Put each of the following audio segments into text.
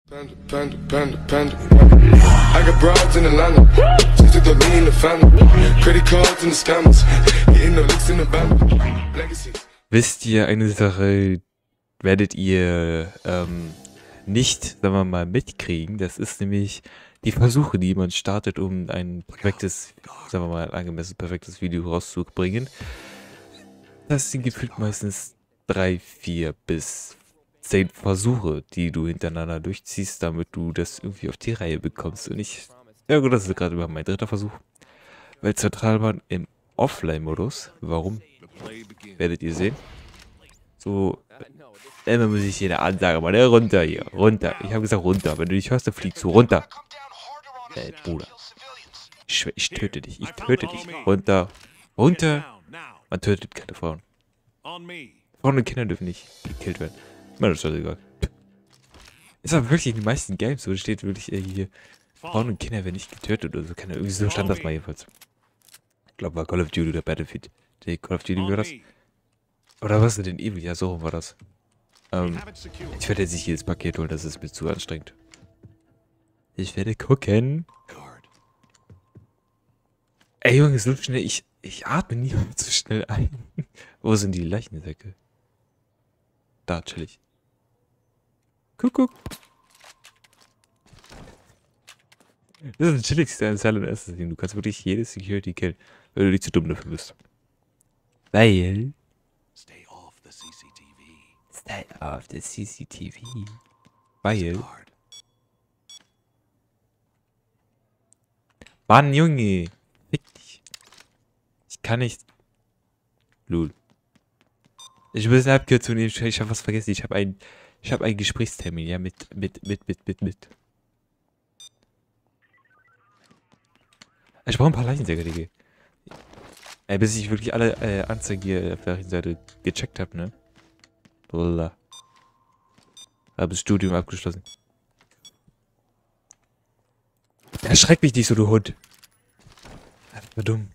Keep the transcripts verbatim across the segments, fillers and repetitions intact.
Panda, panda, panda, panda. I got broads in Atlanta. Just to throw me in the family. Credit cards in the scammers. Getting no licks in the band. Legacies. Wisst ihr, eine Sache werdet ihr ähm, nicht, sagen wir mal, mitkriegen. Das ist nämlich die Versuche, die man startet, um ein perfektes, sagen wir mal, angemessen perfektes Video rauszubringen. Das sind gefühlt meistens drei, vier bis zehn Versuche, die du hintereinander durchziehst, damit du das irgendwie auf die Reihe bekommst. Und ich, ja gut, das ist gerade über mein dritter Versuch. Weil Zentralbahn im Offline-Modus, warum, werdet ihr sehen. So, immer muss ich jede Ansage machen, runter hier, runter. Ich habe gesagt runter, wenn du dich hörst, dann fliegst du runter. Ey, Bruder. Ich, schwör, ich töte dich, ich töte dich. Runter, runter. Man tötet keine Frauen. Frauen und Kinder dürfen nicht gekillt werden. Mir ist das egal. Ist aber wirklich in den meisten Games so, steht wirklich äh, hier, Frauen und Kinder werden nicht getötet oder so. Keine, irgendwie so stand das mal jedenfalls. Ich glaube, war Call of Duty oder Battlefield. Die Call of Duty war das. Oder was denn Evil? Ja, so rum war das. Ähm, ich werde jetzt nicht jedes Paket holen, das ist mir zu anstrengend. Ich werde gucken. Ey, Junge, so schnell, ich, ich atme nie zu schnell ein. Wo sind die Leichensäcke? Da, chillig. Kuckuck. Das ist das chilligste an Silent Assassin. Du kannst wirklich jedes Security killen, wenn du nicht zu dumm dafür bist. Weil... Stay off the C C T V. Stay off the C C T V. Weil... Mann, Junge. Fick dich. Ich kann nicht... Lul. Ich muss eine Abkürzung nehmen. Ich habe was vergessen. Ich habe ein... Ich habe einen Gesprächstermin, ja, mit, mit, mit, mit, mit, mit. Ich brauche ein paar Leichensäger, Digga. Ey, bis ich wirklich alle äh, Anzeigen hier auf der rechten Seite gecheckt habe, ne? Lala. Habe das Studium abgeschlossen. Erschreck mich nicht so, du Hund. Einfach dumm.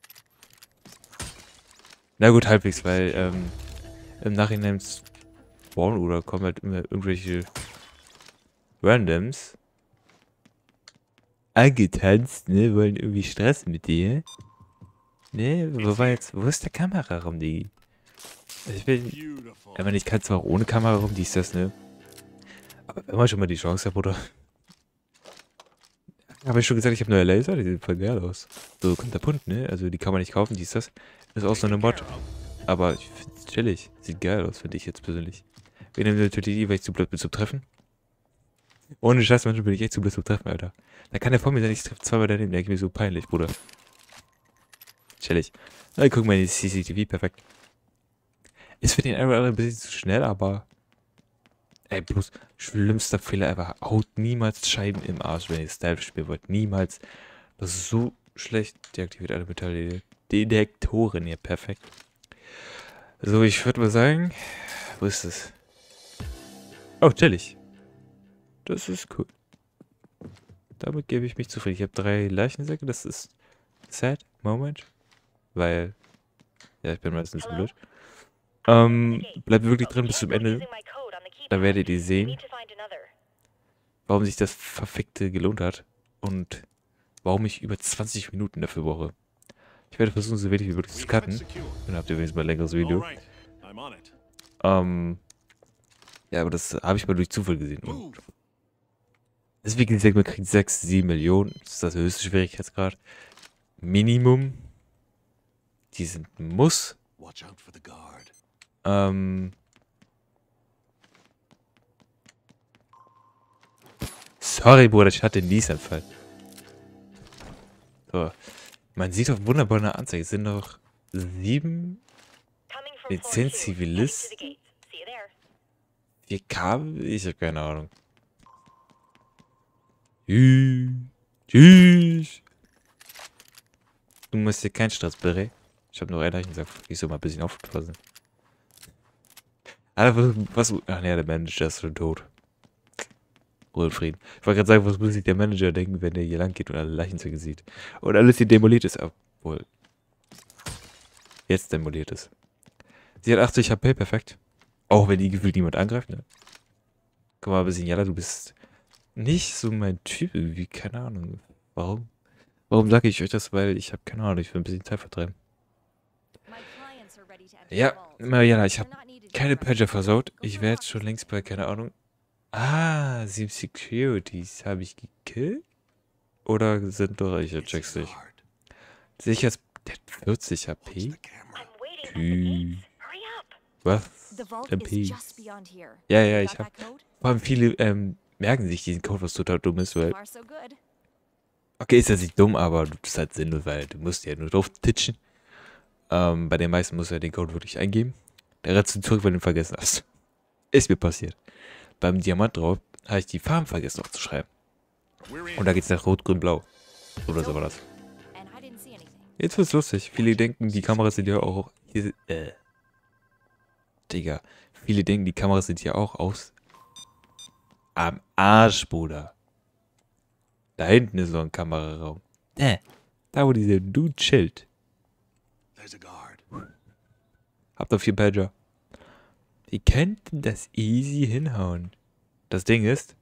Na gut, halbwegs, weil, ähm, im Nachhinein spawnen oder kommen halt immer irgendwelche Randoms angetanzt, ne, wollen irgendwie Stress mit dir. Ne, wo war jetzt, wo ist der Kameraraum, Digi? Ich will, ich meine, ich kann zwar auch ohne Kameraraum, dies, das, ne, aber wenn man schon mal die Chance hat, oder? Habe ich schon gesagt, ich habe neue Laser, die sehen voll geil aus. So Konterpunt, ne, also die kann man nicht kaufen, dies, das, ist auch so eine Mod. Aber ich finde es chillig, sieht geil aus, finde ich jetzt persönlich. Wir nehmen natürlich die, weil ich zu blöd bin zum Treffen. Ohne Scheiß, manchmal bin ich echt zu blöd zum Treffen, Alter. Da kann der vor mir sein, ich treffe zweimal daneben, der ist mir so peinlich, Bruder. Chillig. Na, guck mal in die C C T V, perfekt. Ist für den einen oder anderen ein bisschen zu schnell, aber... Ey, bloß schlimmster Fehler ever. Haut niemals Scheiben im Arsch, wenn ihr Stealth spielen wollt. Niemals. Das ist so schlecht. Deaktiviert alle Metalldetektoren hier, perfekt. So, ich würde mal sagen... Wo ist es? Oh, chillig. Das ist cool. Damit gebe ich mich zufrieden. Ich habe drei Leichensäcke. Das ist sad moment. Weil, ja, ich bin meistens so blöd. Ähm, bleibt wirklich drin bis zum Ende. Da werdet ihr sehen, warum sich das Verfickte gelohnt hat. Und warum ich über zwanzig Minuten dafür brauche. Ich werde versuchen, so wenig wie möglich zu cutten. Dann habt ihr wenigstens mal ein längeres Video. Ähm, ja, aber das habe ich mal durch Zufall gesehen. Und deswegen sagt man, kriegt sechs, sieben Millionen. Das ist das höchste Schwierigkeitsgrad. Minimum. Die sind ein Muss. Ähm. Sorry, Bruder, ich hatte einen Niesanfall. So. Man sieht auf wunderbarer Anzeige, es sind noch sieben, nee, zehn Zivilisten. vier K? Ich habe keine Ahnung. Tschüss. Du musst hier keinen Stress, Beret. Ich habe nur einen Leichensack. Ich soll mal ein bisschen aufpassen. Alter, was, was... Ach nee, der Manager ist schon tot. Ruhe und Frieden. Ich wollte gerade sagen, was muss sich der Manager denken, wenn der hier lang geht und alle Leichensäcke sieht. Und alles hier demoliert ist. Obwohl... Jetzt demoliert ist. Sie hat achtzig H P, perfekt. Auch wenn die gefühlt niemand angreift, ne? Guck mal, ein bisschen, Jalla, du bist nicht so mein Typ irgendwie, keine Ahnung. Warum? Warum sage ich euch das? Weil ich habe keine Ahnung, ich will ein bisschen Zeit vertreiben. Ja, Mariana, ich habe keine Pager versaut. Ich wäre jetzt schon längst bei, keine Ahnung. Ah, sieben Securities. Habe ich gekillt? Oder sind doch ich? It's Check's a nicht. guard. Sehe ich jetzt der hat vierzig Watch H P? the camera. Tü. Was? The vault M is P. just beyond here. Ja, ja, You ich got hab. that code? Vor allem viele ähm, merken sich diesen Code, was total dumm ist, weil. So far, so good. Okay, ist ja nicht dumm, aber das ist halt sinnlos, weil du musst ja nur drauf titschen. Ähm, bei den meisten musst du ja den Code wirklich eingeben. Der rennst du zurück, weil du ihn vergessen hast. Ist mir passiert. Beim Diamant drauf habe ich die Farben vergessen aufzuschreiben. We're in. Und da geht's nach Rot, Grün, Blau. Oder so war das. And I didn't see anything. Jetzt wird's lustig. Viele denken, die Kameras sind ja auch. Hier, äh. Digga. Viele denken, die Kameras sind ja auch aus. Am Arsch, Bruder. Da hinten ist so ein Kameraraum. Äh. Da, wo dieser Dude chillt. There's a guard. Habt ihr vier Pager. Ihr könnt das easy hinhauen. Das Ding ist.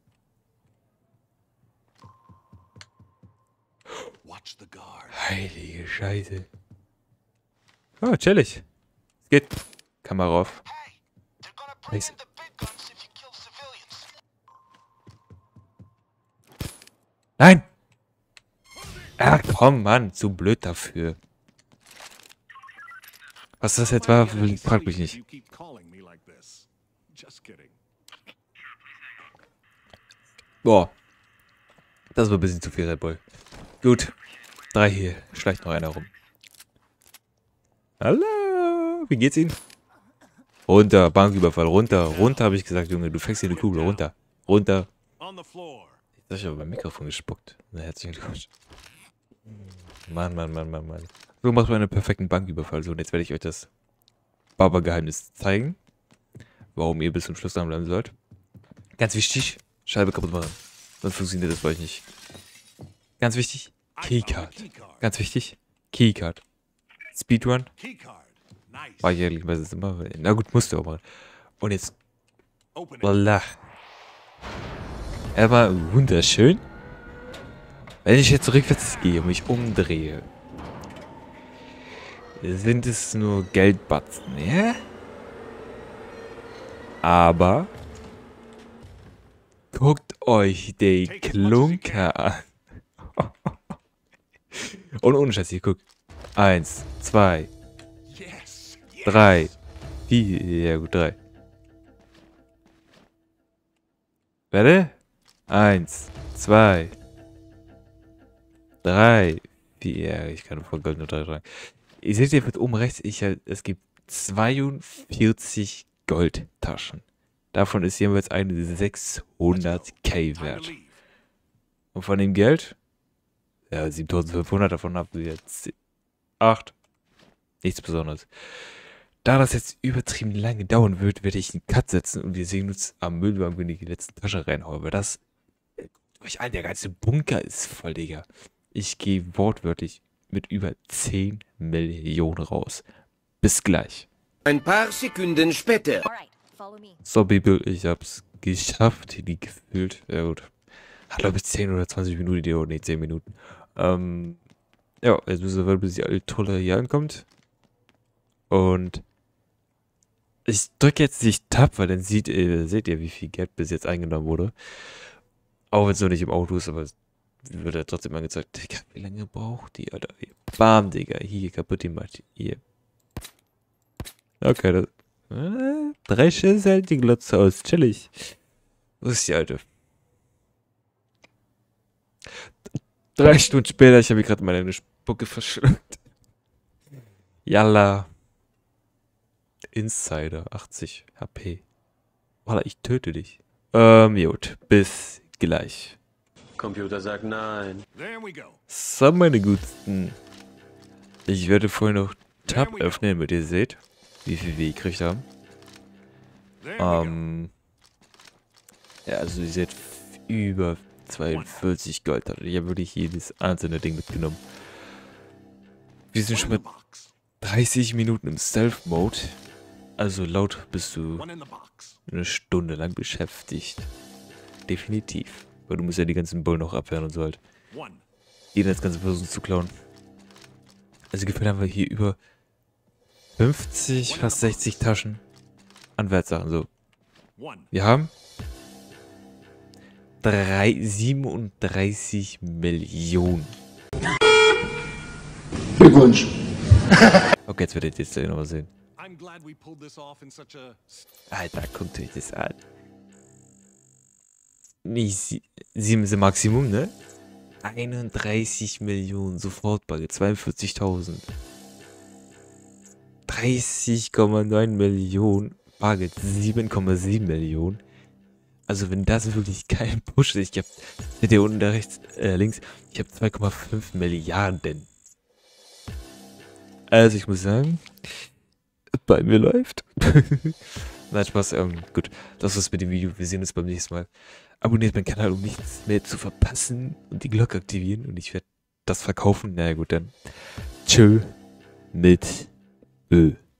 Watch the guard. Heilige Scheiße. Oh, chillig. Es geht. Kamera auf. Hey, they're gonna bring Nice. in the big guns if you kill civilians. Nein! Ach komm, Mann. Zu blöd dafür. Was das jetzt war, fragt mich nicht. You keep calling me like this. Just kidding. Boah. Das war ein bisschen zu viel Red Bull. Gut. Drei hier. Schleicht noch einer rum. Hallo. Wie geht's Ihnen? Runter. Banküberfall. Runter. Runter, habe ich gesagt, Junge. Du fängst hier eine Kugel. Runter. Runter. On the floor. Jetzt hab ich aber beim Mikrofon gespuckt. Na, herzlichen Glückwunsch. Mann, Mann, Mann, Mann, Mann. So macht man einen perfekten Banküberfall. So, und jetzt werde ich euch das Barbergeheimnis zeigen. Warum ihr bis zum Schluss dran bleiben sollt. Ganz wichtig. Scheibe kaputt machen. Sonst funktioniert das bei euch nicht. Ganz wichtig. I found a Keycard. keycard. Ganz wichtig. Keycard. Speedrun. Keycard. Nice. War ich ehrlicherweise immer. Na gut, musste auch mal. Und jetzt. Open it. Voila. Er war wunderschön. Wenn ich jetzt rückwärts gehe und mich umdrehe, sind es nur Geldbatzen, ja? Aber guckt euch die Klunker an. Und ohne Scheiß, hier guckt. Eins, zwei, Yes. Yes. drei, vier, ja gut, drei. Warte. Eins, zwei, drei, vier, ja, ich kann voll Gold nur drei tragen. Ihr seht hier oben rechts, ich, es gibt zweiundvierzig Goldtaschen. Davon ist jeweils eine sechshundert K Time to wert. leave. Und von dem Geld, ja, siebentausendfünfhundert, davon habt ihr jetzt acht. Nichts Besonderes. Da das jetzt übertrieben lange dauern wird, werde ich einen Cut setzen und wir sehen uns am Müllwagen, wenn ich die letzte Tasche reinhaue. Weil das, euch an, der ganze Bunker ist voll, Digga. Ich gehe wortwörtlich mit über zehn Millionen raus. Bis gleich. Ein paar Sekunden später. All right, follow me. So, Baby, ich hab's geschafft. Die gefühlt. Ja, gut. Hat, glaube ich, zehn oder zwanzig Minuten gedauert. Ne, zehn Minuten. Ähm, ja, jetzt müssen wir warten, bis die alte Trolle hier ankommt. Und ich drücke jetzt nicht Tab, weil dann sieht, äh, seht ihr, wie viel Geld bis jetzt eingenommen wurde. Auch wenn es noch nicht im Auto ist, aber es wird ja trotzdem angezeigt. Digga, wie lange braucht die, Alter? Bam, Digga. Hier, kaputt die Matte. Hier. Okay, das. Äh, drei Schüsse hält die Glotze aus. Chillig. Wo ist die Alte? Drei Stunden später, ich habe mir gerade meine Spucke verschluckt. Yalla. Insider, achtzig H P. Walla, ich töte dich. Ähm, gut. Bis gleich. Computer sagt nein. There we go. So, meine Guten. Ich werde vorher noch Tab öffnen, damit ihr seht, wie viel wir gekriegt haben. There we go. Ähm. Ja, also ihr seht über zweiundvierzig Gold. Ich habe wirklich jedes einzelne Ding mitgenommen. Wir sind One schon in the mit box. dreißig Minuten im Stealth-Mode. Also laut bist du One in the box. eine Stunde lang beschäftigt. Definitiv. Weil du musst ja die ganzen Bullen auch abwehren und so halt. One. Jeder das ganze versuchen zu klauen. Also gefühlt haben wir hier über fünfzig, fast sechzig Taschen an Wertsachen. So, One. wir haben drei, siebenunddreißig Millionen. Glückwunsch. Okay, jetzt werdet ihr jetzt gleich noch mal sehen. I'm glad we pulled this off in such a Alter, guckt euch das an. Nicht sie, sieben ist das Maximum, ne? einunddreißig Millionen, Sofortbagge, zweiundvierzigtausend. dreißig Komma neun Millionen, Bargeld sieben Komma sieben Millionen. Also wenn das wirklich kein Push ist, ich hab, seht ihr unten da rechts, äh, links, ich habe zwei Komma fünf Milliarden. Also ich muss sagen, bei mir läuft. Nein, Spaß, ähm, gut, das war's mit dem Video, wir sehen uns beim nächsten Mal. Abonniert meinen Kanal, um nichts mehr zu verpassen und die Glocke aktivieren und ich werde das verkaufen. Na naja, gut, dann tschö mit Ö.